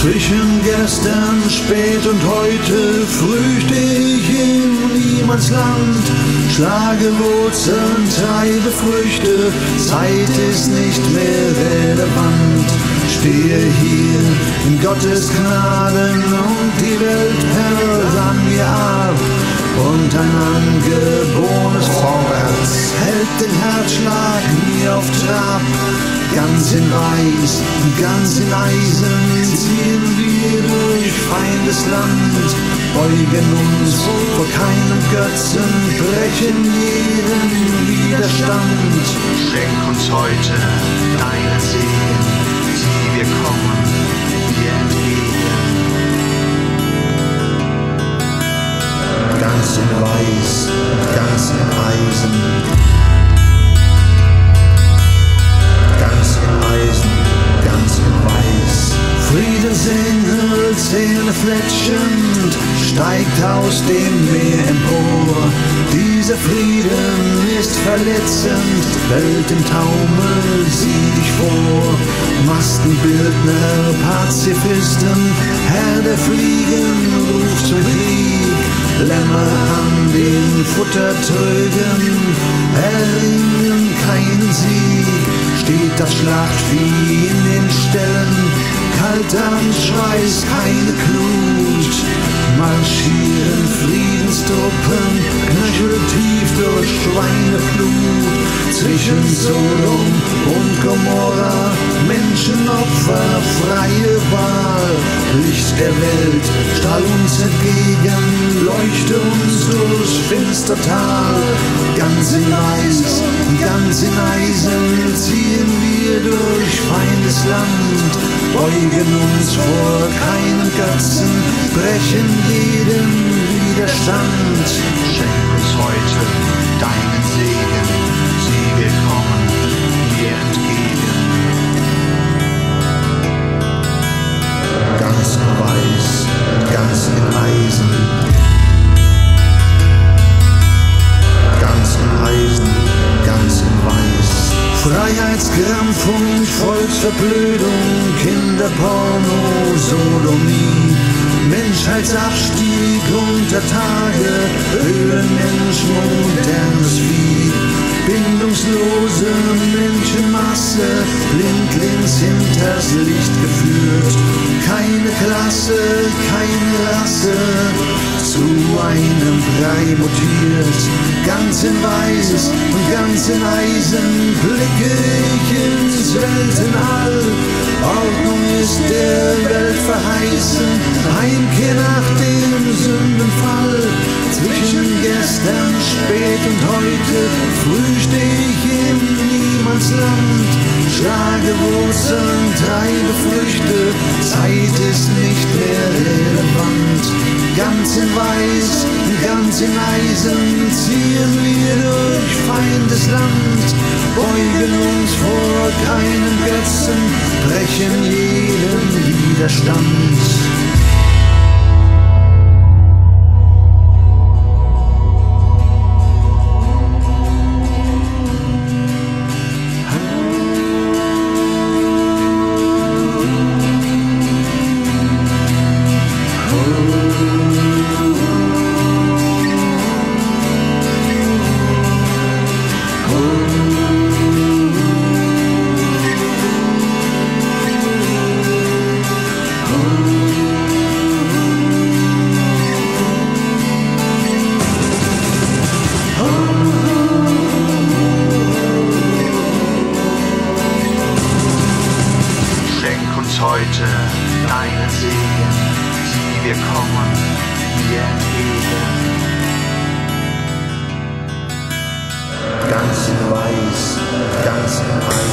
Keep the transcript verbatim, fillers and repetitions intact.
Zwischen gestern spät und heute früh steh ich in Niemandsland, schlage Wurzeln, treibe Früchte, Zeit ist nicht mehr relevant. Stehe hier in Gottes Gnaden und die Welt perlt an mir ab. Und ein angeborenes Vorwärts hält den Herzschlag mir auf Trab. Ganz in Weiß, ganz in Eisen ziehen wir durch Feindesland, beugen uns vor keinem Götzen, brechen jeden Widerstand. Schenk uns heute deinen Segen, sieh, wir kommen dir entgegen. Ganz in Weiß, ganz in Eisen, ganz in Eisen, ganz in Weiß. Friedensengel, Zähne fletschend, steigt aus dem Meer empor. Dieser Frieden ist verletzend, Welt im Taumel, sieh dich vor. Mastenbildner, Pazifisten, Herr der Fliegen, ruft zum Krieg. Lämmer an den Futtertrögen, erringen keinen Sieg. Steht das Schlachtvieh in den Ställen, kalt am Schweiß, keine Glut. Marschieren Friedenstruppen, knöcheltief durch Schweineblut. Zwischen Sodom und Gomorra, Menschenopfer, freie Wahl. Licht der Welt, strahl uns entgegen, leuchte uns durchs Finstertal. Ganz in Weiß, ganz in Eisen ziehen wir durch Feindesland, beugen uns vor keinen Götzen, brechen jeden Widerstand. Schenk uns heute deinen Segen, sieh, wir kommen dir entgegen. Ganz in Weiß, ganz in Eisen, ganz in Eisen, ganz in Weiß. Freiheitskampf und Volksverblödung, Kinderporno, Sodomie, Menschheitsabstieg unter Tage, Höhlenmensch, modernes Vieh, bindungslose Menschenmasse, blindlings hinters Licht geführt, keine Klasse, keine Rasse, zu einem Brei mutiert. Ganz in Weiß und ganz in Eisen blicke ich ins Weltenall. Ordnung ist der Welt verheißen, Heimkehr nach dem Sündenfall. Zwischen gestern spät und heute früh steh ich im Niemandsland, schlage Wurzeln, treibe Früchte, Zeit ist nicht mehr relevant. Ganz in Weiß, ganz in Eisen ziehen wir durch Feindesland, beugen uns vor keinem Götzen, brechen jeden Widerstand. Heute deinen Segen, sieh, wir kommen dir entgegen. Ganz in Weiß, ganz in Weiß.